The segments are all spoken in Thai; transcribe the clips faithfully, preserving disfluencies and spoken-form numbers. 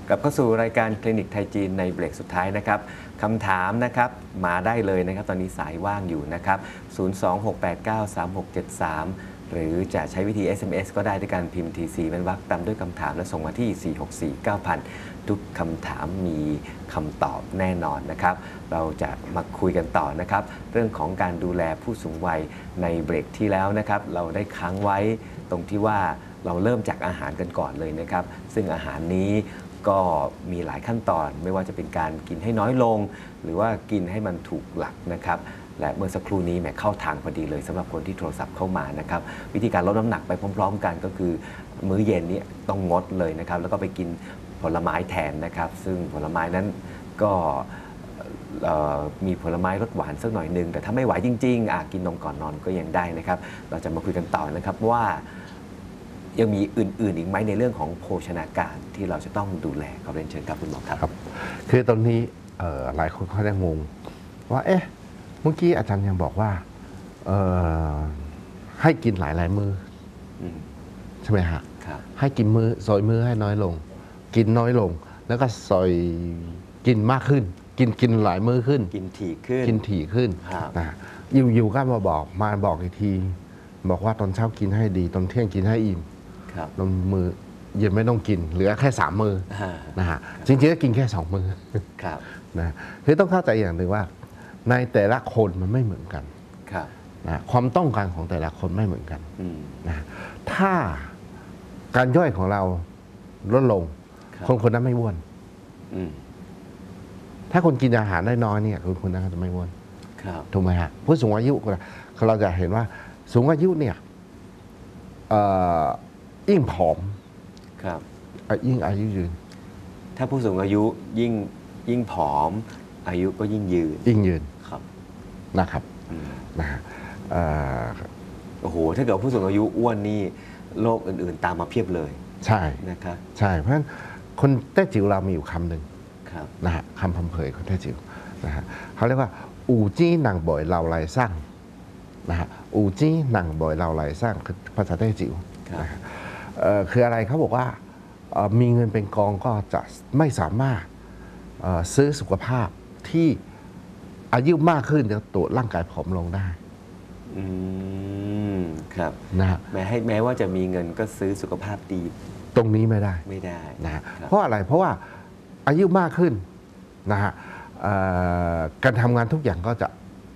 กลับเข้าสู่รายการคลินิกไทยจีนในเบรกสุดท้ายนะครับคำถามนะครับมาได้เลยนะครับตอนนี้สายว่างอยู่นะครับศูนย์ สอง หก แปด เก้า สาม หก เจ็ด สามหรือจะใช้วิธี เอส เอ็ม เอส ก็ได้ด้วยการพิมพ์ ที ซี เป็นวรรคตามด้วยคำถามและส่งมาที่ สี่ หก สี่ เก้า ศูนย์ ศูนย์ ทุกคำถามมีคำตอบแน่นอนนะครับเราจะมาคุยกันต่อนะครับเรื่องของการดูแลผู้สูงวัยในเบรกที่แล้วนะครับเราได้ค้างไว้ตรงที่ว่าเราเริ่มจากอาหารกันก่อนเลยนะครับซึ่งอาหารนี้ก็มีหลายขั้นตอนไม่ว่าจะเป็นการกินให้น้อยลงหรือว่ากินให้มันถูกหลักนะครับและเมื่อสักครู่นี้แหมเข้าทางพอดีเลยสำหรับคนที่โทรศัพท์เข้ามานะครับวิธีการลดน้ำหนักไปพร้อมๆกันก็คือมื้อเย็นนี้ต้องงดเลยนะครับแล้วก็ไปกินผลไม้แทนนะครับซึ่งผลไม้นั้นก็มีผลไม้รสหวานสักหน่อยนึงแต่ถ้าไม่ไหวจริงๆกินนมก่อนนอนก็ยังได้นะครับเราจะมาคุยกันต่อนะครับว่ายังมีอื่นๆอีกไหมในเรื่องของโภชนาการที่เราจะต้องดูแลขอเรียนเชิญครับคุณหมอครับคือตอนนี้หลายคนเขาจะงงว่าเอ๊ะเมื่อกี้อาจารย์ยังบอกว่าให้กินหลายหลายมือใช่ไหมฮะให้กินมือซอยมือให้น้อยลงกินน้อยลงแล้วก็ซอยกินมากขึ้นกินกินหลายมือขึ้นกินถี่ขึ้นกินถี่ขึ้นนะอยู่ๆก็มาบอกมาบอกอีกทีบอกว่าตอนเช้ากินให้ดีตอนเที่ยงกินให้อิ่มตอนมือเย็นไม่ต้องกินเหลือแค่สามมือนะฮะจริงๆก็กินแค่สองมือนะคือต้องเข้าใจอย่างหนึ่งว่าในแต่ละคนมันไม่เหมือนกันนะความต้องการของแต่ละคนไม่เหมือนกันนะถ้าการย่อยของเราลดลงคนคนนั้นไม่อ้วนถ้าคนกินอาหารได้น้อยเนี่ยคนคนนั้นก็จะไม่อ้วนถูกไหมฮะผู้สูงอายุเราจะเห็นว่าสูงอายุเนี่ยยิ่งผอมยิ่งอายุยืนถ้าผู้สูงอายุยิ่งยิ่งผอมอายุก็ยิ่งยืนยิ่งยืนครับนะครับนะฮะโอ้โหถ้าเกิดผู้สูงอายุอ้วนนี่โรคอื่นๆตามมาเพียบเลยใช่นะครับใช่เพราะฉะนั้นคนแต้จิ๋วเรามีอยู่คำหนึ่งนะฮะคำพัมเพยของแต้จิ๋วนะฮะเขาเรียกว่าอู่จี้หนังบ่อยเราไหลสร้างนะฮะอู่จี้หนังบ่อยเราไหลสร้างคือภาษาแต้จิ๋วนะฮะคืออะไรเขาบอกว่ามีเงินเป็นกองก็จะไม่สามารถซื้อสุขภาพที่อายุมากขึ้นจะตัวร่างกายผอมลงได้อืมครับนะฮะแม้ให้แม้ว่าจะมีเงินก็ซื้อสุขภาพดีตรงนี้ไม่ได้ไม่ได้นะฮะเพราะอะไรเพราะว่าอายุมากขึ้นนะฮะการทำงานทุกอย่างก็จะ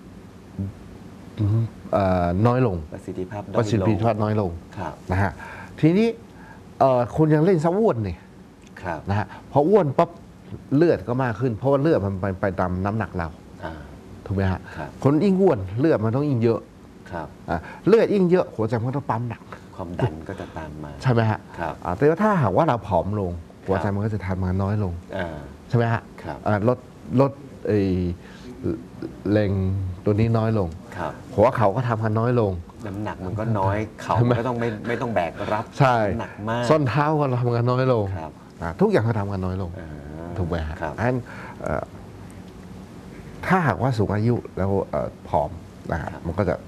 น้อยลงประสิทธิภาพประสิทธิภาพน้อยลงนะฮะทีนี้คุณยังเล่นซะอ้วนนี่นะฮะพออ้วนปั๊บเลือดก็มากขึ้นเพราะว่าเลือดมันไปไปตามน้ำหนักเราถูกไหมฮะคนยิ่งอ้วนเลือดมันต้องยิ่งเยอะเลือดยิ่งเยอะหัวใจมันต้องปั๊มหนักความดันก็จะตามมาใช่ไหมฮะแต่ว่าถ้าหากว่าเราผอมลงหัวใจมันก็จะทำงานน้อยลงใช่ไหมฮะลดลดไอ้แรงตัวนี้น้อยลงหัวเข่าก็ทำงานน้อยลงน้ำหนักมันก็น้อยเข่าก็ต้องไม่ไม่ต้องแบกรับหนักมากส้นเท้าก็ทำงานน้อยลงทุกอย่างเขาทำงานน้อยลงถูกไหมฮะอันถ้าหากว่าสูงอายุแล้วผอมนะฮะมันก็จะ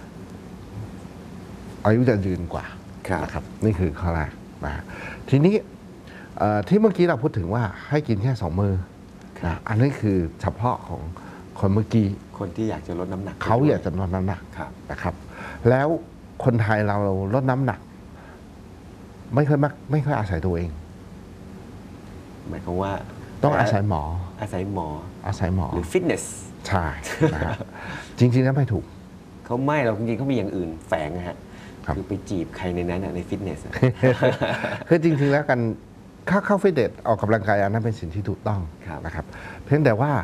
อายุจะยืนกว่านะครับนี่คือข้อแรกนะทีนี้ที่เมื่อกี้เราพูดถึงว่าให้กินแค่สองมือนะอันนี้คือเฉพาะของคนเมื่อกี้คนที่อยากจะลดน้ำหนักเขาอยากจะลดน้ำหนักนะครับแล้วคนไทยเราลดน้ำหนักไม่ค่อยมักไม่ค่อยอาศัยตัวเองหมายความว่าต้องอาศัยหมออาศัยหมออาศัยหมอหรือฟิตเนสใช่นะฮะจริงๆแล้วไม่ถูกเขาไม่เราจริงๆเขามีอย่างอื่นแฝงนะฮะคือไปจีบใครในนั้นในฟิตเนสคือจริงๆแล้วกันเข้าเข้าฟิตเนสออกกำลังกายอันนั้นเป็นสิ่งที่ถูกต้องนะครับเพียงแต่ว่า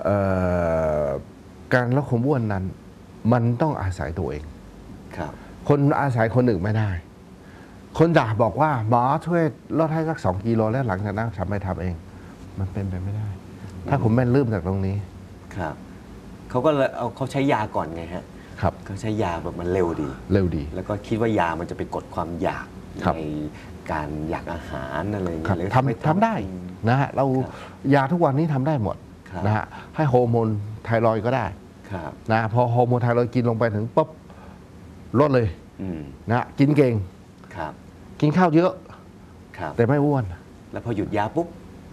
การลดความอ้วนนั้นมันต้องอาศัยตัวเองคนอาศัยคนอื่นไม่ได้คนจะบอกว่าหมอช่วยลดให้สักสองกิโลแล้วหลังจากนั้นทำไม่ทำเองมันเป็นไปไม่ได้ถ้าคุณไม่เริ่มจากตรงนี้ครับเขาก็เอาเขาใช้ยาก่อนไงฮะครับเขาใช้ยาแบบมันเร็วดีเร็วดีแล้วก็คิดว่ายามันจะไปกดความอยากในการอยากอาหารอะไรอย่างเงี้ยทำทำได้นะฮะเรายาทุกวันนี้ทำได้หมดนะฮะให้ฮอร์โมนไทรอยด์ก็ได้นะพอฮอร์โมนไทรอยด์กินลงไปถึงปุ๊บลดเลยนะกินเก่งกินข้าวเยอะแต่ไม่อ้วนแล้วพอหยุดยาปุ๊บ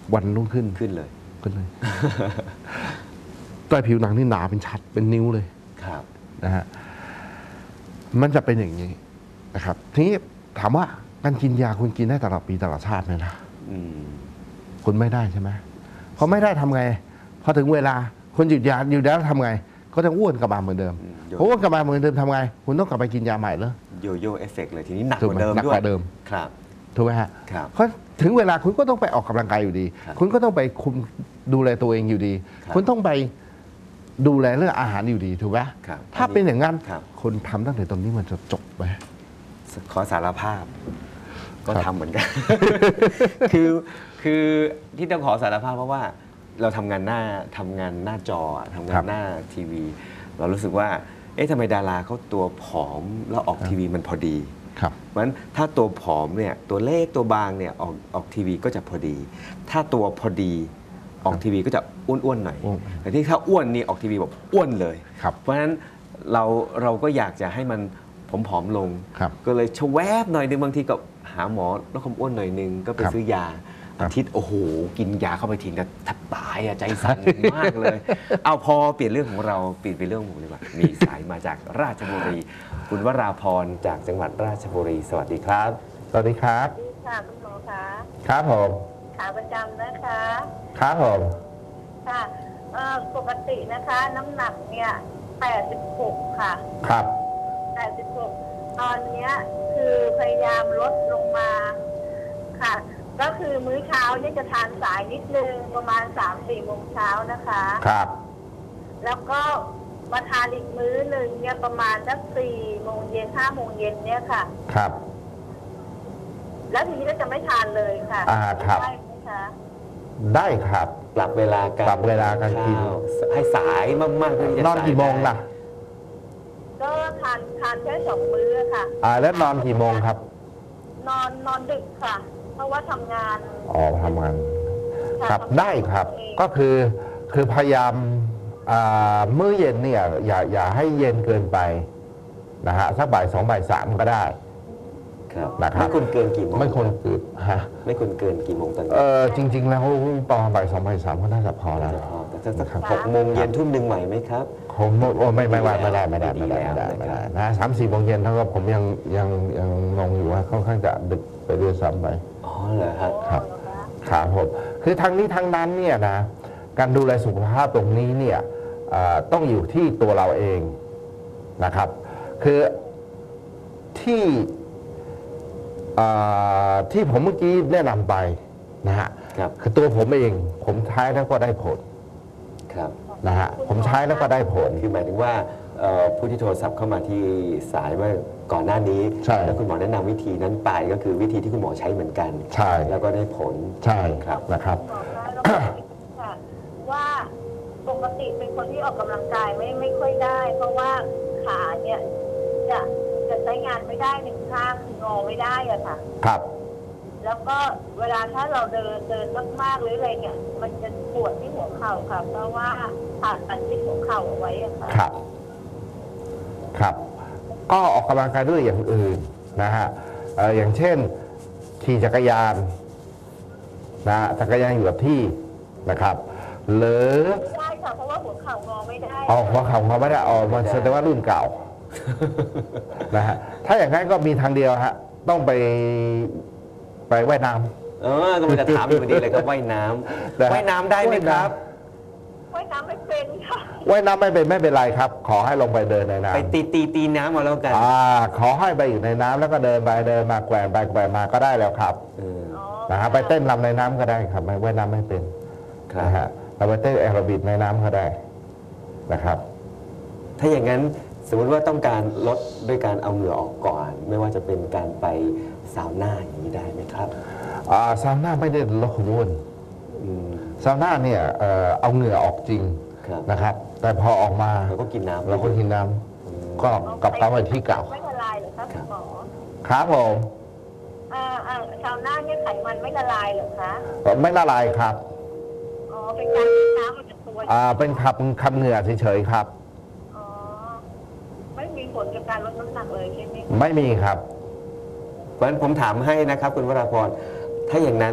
วันรุ่งขึ้นขึ้นเลยขึ้นเลย ใต้ผิวหนังนี่หนาเป็นชัดเป็นนิ้วเลยครับนะฮะมันจะเป็นอย่างนี้นะครับ ทีนี้ถามว่าการกินยาคุณกินได้ตลอดปีตลอดชาติไหมนะอืมคุณไม่ได้ใช่ไหมพอไม่ได้ทำไงพอถึงเวลาคุณหยุดยาหยุดแล้วทำไง ก็จะอ้วนกลับมาเหมือนเดิมอืมเพราะอ้วนกลับมาเหมือนเดิมทำไง คุณต้องกลับไปกินยาใหม่เลยโยโย่เอฟเฟกต์เลยทีนี้หนักถูกกว่าไหมเดิมหนักด้วยกว่าเดิมครับถูกไหมฮะครับเพราะถึงเวลาคุณก็ต้องไปออกกำลังกายอยู่ดีครับคุณก็ต้องไปคุมดูแลตัวเองอยู่ดีครับคุณต้องไปดูแลเรื่องอาหารอยู่ดีถูกไหมครับถ้าเป็นอย่างนั้นครับคุณทำตั้งแต่ตรงนี้มันจะจบไหมขอสารภาพ ก็ครับทำเหมือนกัน คือคือที่ต้องขอสารภาพเพราะว่าเราทำงานหน้าทำงานหน้าจอทำงานหน้าทีวี เรารู้สึกว่า เอ๊ะทำไมดาราเขาตัวผอมแล้วออกทีวีมันพอดีครับเพราะฉะนั้นถ้าตัวผอมเนี่ยตัวเล็กตัวบางเนี่ยออกออกทีวีก็จะพอดี ถ้าตัวพอดีออกทีวีก็จะอ้วนๆหน่อยอ้วนแต่ที่ถ้าอ้วนนี่ออกทีวีแบบอ้วนเลยครับเพราะฉะนั้นเราเราก็อยากจะให้มันผอมๆลงครับก็เลยชะแวบหน่อยนึงบางทีก็หาหมอลดความอ้วนหน่อยนึงก็ไปครับซื้อยาครับอาทิตย์โอ้โหกินยาเข้าไปทีก็แทบตายอะใจสั่นมากเลย เอาพอเปลี่ยนเรื่องของเราเปลี่ยนไปเรื่องของผมดีกว่ามีสายมาจากราชบุรี คุณวราพรจากจังหวัดราชบุรี สวัสดีครับสวัสดีครับสวัสดีค่ะคุณหมอคะครับผมขาประจำนะคะครับผมค่ะเอ่อปกตินะคะ น้ำหนักเนี่ยแปดสิบหกค่ะครับแปดสิบหกตอนเนี้ยคือพยายามลดลงมาค่ะ ก็คือมื้อเช้าเนี่ยจะทานสายนิดนึงประมาณสามสี่โมงเช้านะคะครับแล้วก็มาทานอีกมื้อหนึ่งเนี่ยประมาณสักสี่โมงเย็นห้าโมงเย็นเนี่ยค่ะครับแล้วทีนี้ก็จะไม่ทานเลยค่ะอ่าครับได้ไหมคะได้ครับปรับเวลาการปรับเวลาการกินข้าวให้สายมากๆเพื่อที่จะนอนกี่โมงล่ะก็ทานทานแค่สองมื้อค่ะอ่าแล้วนอนกี่โมงครับนอนนอนดึกค่ะ เพราะว่าทำงานอ๋อทำงานค่ะครับทำงานได้ครับเองก็คือคือพยายามอ่ามื้อเย็นเนี่ยอย่าอย่าให้เย็นเกินไปนะฮะสักบ่ายสองบ่ายสามก็ได้ครับนะครับไม่ควรเกินกี่โมงไม่ควรเกินฮะไม่ควรเกินกี่โมงตอนนี้เออจริง ๆ แล้วประมาณบ่ายสองบ่ายสามก็น่าจะพอแล้วพอแต่ถ้าสักครับหกโมงเย็นทุ่มหนึ่งไหวไหมครับผมโอ้ไม่ไม่ไม่ไม่ได้ไม่ได้ไม่ได้ดีไม่แล้ได้วไม่ได้นะครับไม่ได้นะสามสี่โมงเย็นเท่ากับผมยังยังยังงงอยู่ว่าค่อนข้างจะดึกไปด้วยซ้ำไปอ๋อเหรอครับครับ ครับผมคือทั้งนี้ทั้งนั้นเนี่ยนะการดูแลสุขภาพตรงนี้เนี่ยเอ่อต้องอยู่ที่ตัวเราเองนะครับ คือที่เอ่อที่ผมเมื่อกี้แนะนำไปนะฮะครับคือตัวผมเองผมใช้แล้วก็ได้ผลครับนะฮะผมใช้แล้วก็ได้ผลคือหมายถึงว่าเอ่อผู้ที่โทรศัพท์เข้ามาที่สายเมื่อก่อนหน้านี้ใช่แล้วคุณหมอแนะนำวิธีนั้นไปก็คือวิธีที่คุณหมอใช้เหมือนกันใช่แล้วก็ได้ผลใช่ครับนะครับบอกได้แล้วก็ค่ะว่าปกติเป็นคนที่ออกกำลังกายไม่ไม่ค่อยได้ เพราะว่าขาเนี่ยจะจะใช้งานไม่ได้หนึ่งข้างคืองอไม่ได้อะค่ะครับแล้วก็เวลาถ้าเราเดินเดินมากๆหรืออะไรเนี่ย มันจะปวดที่หัวเข่าค่ะ เพราะว่าผ่าตัดที่หัวเข่าเอาไว้อะค่ะครับ ครับ ก็ออกกำลังกายด้วยอย่างอื่นนะฮะเอ่ออย่างเช่นขี่จักรยานนะฮะจักรยานอยู่กับที่นะครับ หรือไม่ได้ค่ะ เพราะว่าหัวเข่างอไม่ได้ออกหัวเข่ามาไม่ได้ออกมันแสดงว่ารุ่นเก่า นะฮะถ้าอย่างนั้นก็มีทางเดียวฮะต้องไปไปว่ายน้ำเออกำลังจะถามอยู่พอดีเลยครับว่ายน้นะำว่ายน้ำได้ไหมครับว่ายน้ำไม่เป็นค่ะว่ายน้ำไม่เป็นไม่เป็นไรครับ ขอให้ลงไปเดินในน้ำไปตีตีตีน้ำมาแล้วกันอ่าขอให้ไปอยู่ในน้ำแล้วก็เดินไปเดินมาแกว่งไปแกว่งมาก็ได้แล้วครับเอออ๋อนะฮะไปเต้นรำในน้ำก็ได้ครับไม่ว่ายน้ำไม่เป็นครับนะฮะเราไปเต้นแอโรบิกในน้ำก็ได้นะครับถ้าอย่างนั้นสมมติว่าต้องการลดด้วยการเอาเหงื่อออกก่อน ไม่ว่าจะเป็นการไปซาวน่าอย่างนี้ได้ไหมครับอ่าซาวน่าไม่ได้ลดความอ้วนอืมซาวน่าเนี่ยเอ่อเอาเหงื่อออกจริงครับนะครับ แต่พอออกมาเราก็กินน้ำเราก็กินน้ำก็กลับกลับไปที่เก่าไม่ละลายเหรอคะคุณหมอครับผมอ่าอ่าชาวนาเนี่ยไขมันไม่ละลายเหรอคะไม่ละลายครับอ๋อ เป็นการกินน้ำมันจากตัวอ่าเป็นขับขับเหงื่อเฉยๆครับอ๋อ ไม่มีผลกับการลดน้ำหนักเลยใช่ไหมไม่มีครับเพราะฉะนั้นผมถามให้นะครับคุณวราพรถ้าอย่างนั้น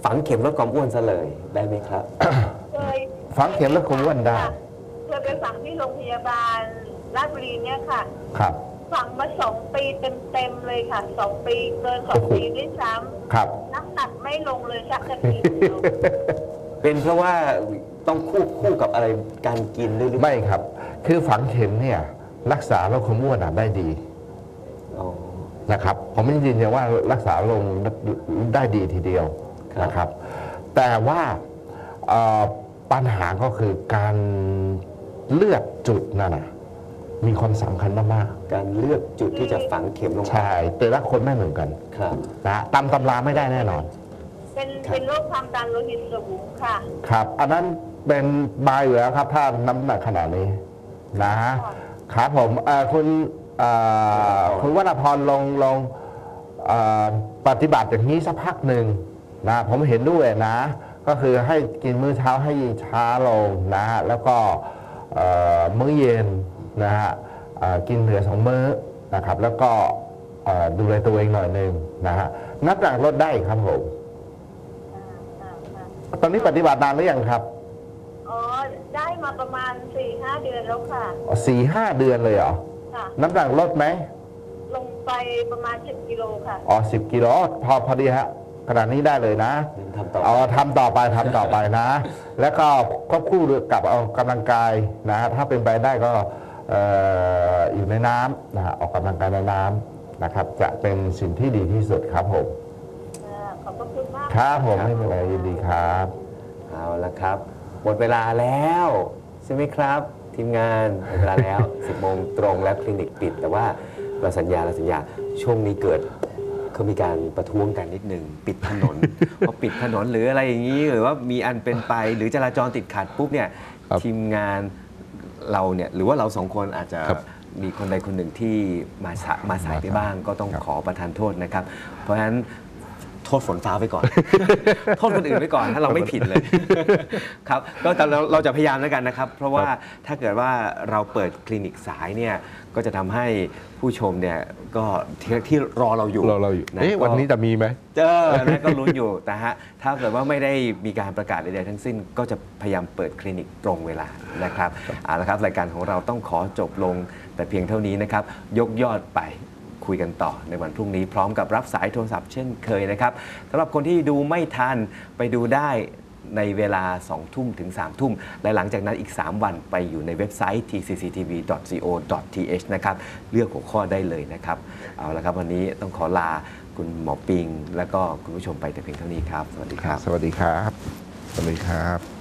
ฝังเข็มลดความอ้วนซะเลยได้ไหมครับเคยฝังเข็มลดความอ้วนได้เคยไปฝังที่โรงพยาบาลราชบุรีเนี่ยค่ะครับฝังมาสองปีเต็มๆเลยค่ะสองปีเกินสองปีด้วยซ้ครับำน้ำหนักไม่ลงเลยสักทีเดียวเป็นเพราะว่าต้องคู่คู่กับอะไรการกินด้วยหรือเปล่าไม่ครับ คือฝังเข็มเนี่ยรักษาโรคความอ้วนอะได้ดีอ๋อนะครับ ผมไม่ยืนยันว่ารักษาลงได้ดีทีเดียวครับนะครับ แต่ว่าเอ่อปัญหาก็คือการเลือกจุดนั่นนะมีความสำคัญมากการเลือกจุดที่จะฝังเข็มลงๆไปใช่แต่ละคนไม่เหมือนกันครับนะตามตำราไม่ได้แน่นอนเป็นเป็นโรคความดันโลหิตสูงค่ะครับ อันนั้นเป็นบายอยู่แล้วครับ ถ้าน้ำหนักขนาดนี้นะฮะครับผมเอ่อคุณเอ่อคุณวรรณพรลงลงเอ่อปฏิบัติอย่างนี้สักพักหนึ่งนะผมเห็นด้วยนะ ก็คือให้กินมื้อเช้าให้ช้าลงนะฮะแล้วก็เอ่อมื้อเย็นนะฮะเอ่อกินเหลือสองมื้อนะครับ แล้วก็เอ่อดูแลตัวเองหน่อยหนึ่งนะฮะน้ำหนักลดได้ครับผมอ่าอ่าอ่าตอนนี้ปฏิบัตินานหรือยังครับอ๋อ ได้มาประมาณสี่ห้าเดือนแล้วค่ะสี่ห้าเดือนเลยเหรอค่ะน้ำหนักลดไหมลงไปประมาณสิบกิโลค่ะอ๋อสิบกิโลพอพอดีฮะขนาดนี้ได้เลยนะทำต่อเอาทำต่อไปทำต่อไปนะ แล้วก็ควบคู่กับเอากำลังกายนะถ้าเป็นไปได้ก็เอ่ออยู่ในน้ำนะฮะออกกำลังกายในน้ำนะครับ จะเป็นสิ่งที่ดีที่สุดครับผมอ่าขอบพระคุณมากครับผมไม่เป็นไรยินดีครับเอาละครับ หมดเวลาแล้วใช่ไหมครับ ทีมงานหมดเวลาแล้ว สิบโมงตรงแล้วคลินิกปิด แต่ว่าเราสัญญาเราสัญญาช่วงนี้เกิดเขามีการประท้วงกันนิดหนึ่งปิดถนน พอปิดถนนหรืออะไรอย่างนี้หรือว่ามีอันเป็นไปหรือจราจรติดขัดปุ๊บเนี่ยครับทีมงานเราเนี่ยหรือว่าเราสองคนอาจจะครับมีคนใดคนหนึ่งที่มาสะมาสายไปบ้าง ก็ต้องครับขอประทานโทษนะครับ เพราะฉะนั้นโทษฝนฟ้าไปก่อน โทษคนอื่นไปก่อนถ้าเราไม่ผิดเลย ครับก็แต่เราเราจะพยายามแล้วกันนะครับ เพราะว่าถ้าเกิดว่าเราเปิดคลินิกสายเนี่ยก็จะทำให้ผู้ชมเนี่ยก็ที่ที่รอเราอยู่เราเราอยู่นะเอ๊ะก็วันนี้จะมีไหมเจอนะก็ลุ้นอยู่แต่ฮะถ้าเกิดว่าไม่ได้มีการประกาศใดๆทั้งสิ้น ก็จะพยายามเปิดคลินิกตรงเวลานะครับเอาละครับรายการของเราต้องขอจบลงแต่เพียงเท่านี้นะครับยกยอดไปคุยกันต่อในวันพรุ่งนี้พร้อมกับรับสายโทรศัพท์เช่นเคยนะครับสำหรับคนที่ดูไม่ทันไปดูได้ในเวลาสองทุ่มถึงสามทุ่มและหลังจากนั้นอีกสามวันไปอยู่ในเว็บไซต์ ที ซี ซี ที วี ดอท ซี โอ ดอท ที เอช นะครับเลือกหัวข้อได้เลยนะครับเอาละครับวันนี้ต้องขอลาคุณหมอปิง และก็คุณผู้ชมไปแต่เพียงเท่านี้ครับ สวัสดีครับสวัสดีครับ สวัสดีครับ